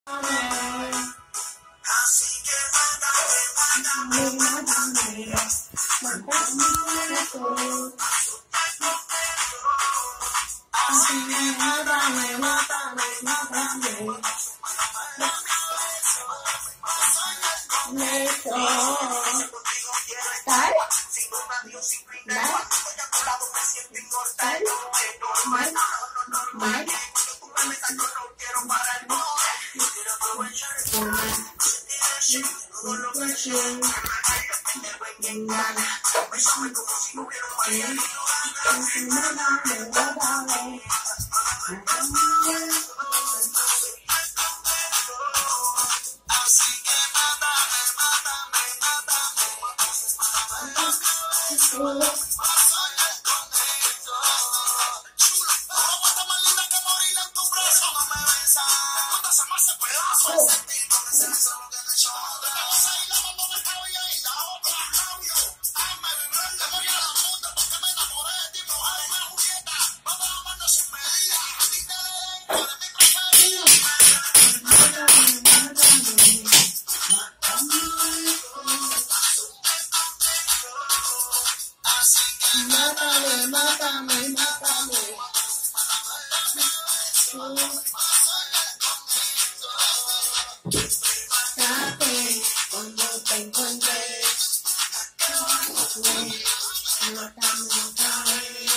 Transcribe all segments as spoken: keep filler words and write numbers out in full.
Así que mátame, mátame, mátame, mátame, así que mátame, mátame, mátame, Tal, tal, mal, mal, mátame, mátame, mátame. Date cuando te encuentres. Mátame, mátame.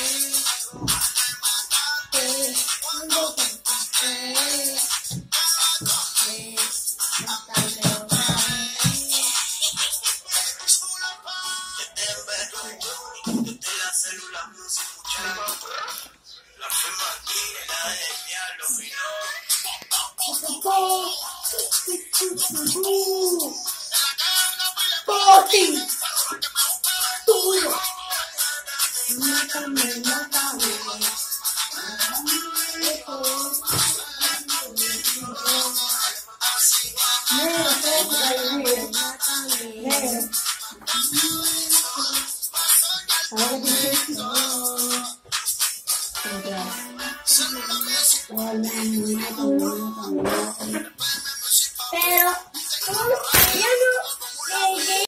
Cuando te encuentres. Mátame, mátame. Células no se escuchan. La forma aquí, la del diablo, Poti, tuyo. Mátame, mátame. Negro, negro, negro. Ahora que Pero, ¿cómo? Ya no.